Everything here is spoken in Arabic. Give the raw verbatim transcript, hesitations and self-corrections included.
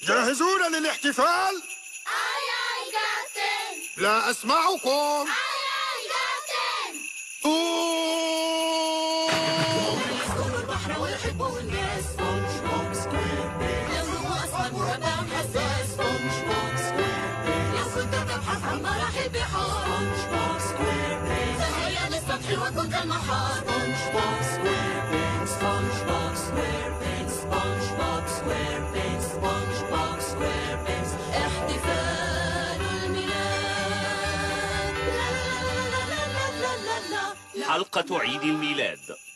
جاهزون للاحتفال؟ أي أي كابتن. لا أسمعكم. أي أي كابتن. أوه. يسكن البحر ويحبه الناس. سبونج بوب سكوير بينز. لونه أسمر مربع حساس. سبونج بوب سكوير بينز. لو كنت تبحث عن مراحل بحار. سبونج بوب سكوير بينز. تهيأ للسطح وكنت المحار. سبونج بوب سكوير بينز. سبونج بوب سكوير بينز. سبونج بوب سكوير بينز. سبونج بوب سكوير بينز. احتفال الميلاد. لا لا لا لا لا لا لا. حلقة عيد الميلاد.